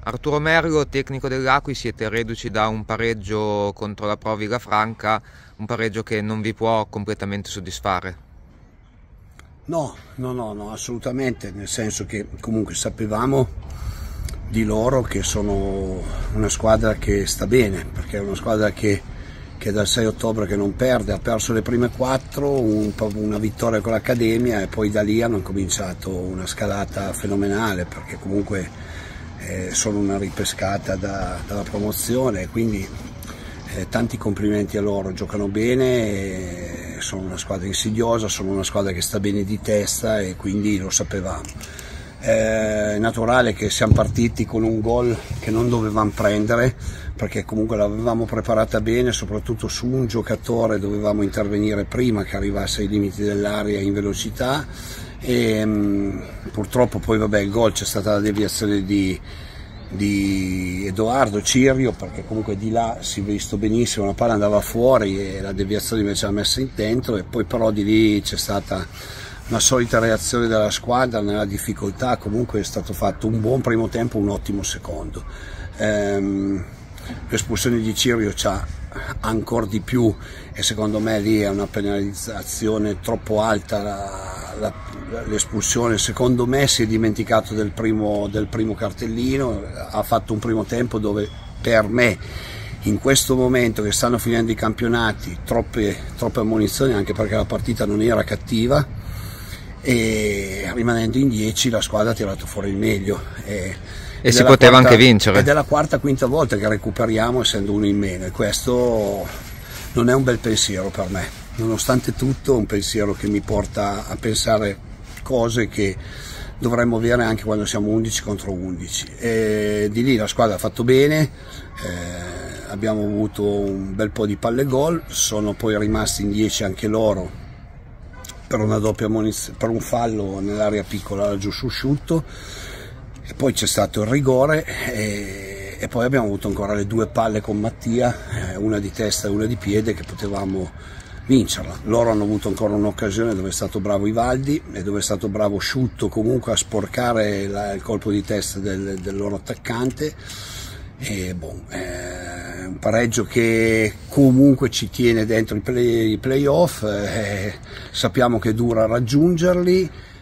Arturo Merlo, tecnico dell'Acqui, siete reduci da un pareggio contro la Pro Villafranca, un pareggio che non vi può completamente soddisfare. No, assolutamente, nel senso che comunque sapevamo di loro che sono una squadra che sta bene, perché è una squadra che dal 6 ottobre che non perde, ha perso le prime 4, una vittoria con l'Accademia e poi da lì hanno cominciato una scalata fenomenale, perché comunque sono una ripescata dalla promozione, quindi tanti complimenti a loro, giocano bene, sono una squadra insidiosa, sono una squadra che sta bene di testa e quindi lo sapevamo. È naturale che siamo partiti con un gol che non dovevamo prendere, perché comunque l'avevamo preparata bene, soprattutto su un giocatore dovevamo intervenire prima che arrivasse ai limiti dell'area in velocità e purtroppo poi vabbè, il gol, c'è stata la deviazione di Edoardo Cirio, perché comunque di là si è visto benissimo, la palla andava fuori e la deviazione invece l'ha messa in dentro, e poi però di lì c'è stata una solita reazione della squadra nella difficoltà. Comunque è stato fatto un buon primo tempo, un ottimo secondo. L'espulsione di Cirio c'ha ancora di più e secondo me lì è una penalizzazione troppo alta l'espulsione. Secondo me si è dimenticato del primo cartellino, ha fatto un primo tempo dove per me in questo momento che stanno finendo i campionati troppe ammonizioni, anche perché la partita non era cattiva e rimanendo in 10 la squadra ha tirato fuori il meglio e si poteva anche vincere, ed è la quarta quinta volta che recuperiamo essendo uno in meno, e questo non è un bel pensiero per me, nonostante tutto un pensiero che mi porta a pensare cose che dovremmo avere anche quando siamo 11 contro 11. E di lì la squadra ha fatto bene, abbiamo avuto un bel po' di palle gol, sono poi rimasti in 10 anche loro per una doppia per un fallo nell'area piccola giù su Sciutto, e poi c'è stato il rigore e poi abbiamo avuto ancora le 2 palle con Mattia, una di testa e una di piede, che potevamo vincerla. Loro hanno avuto ancora un'occasione dove è stato bravo Ivaldi e dove è stato bravo Sciutto comunque a sporcare il colpo di testa del loro attaccante, e un pareggio che comunque ci tiene dentro i playoff, sappiamo che dura raggiungerli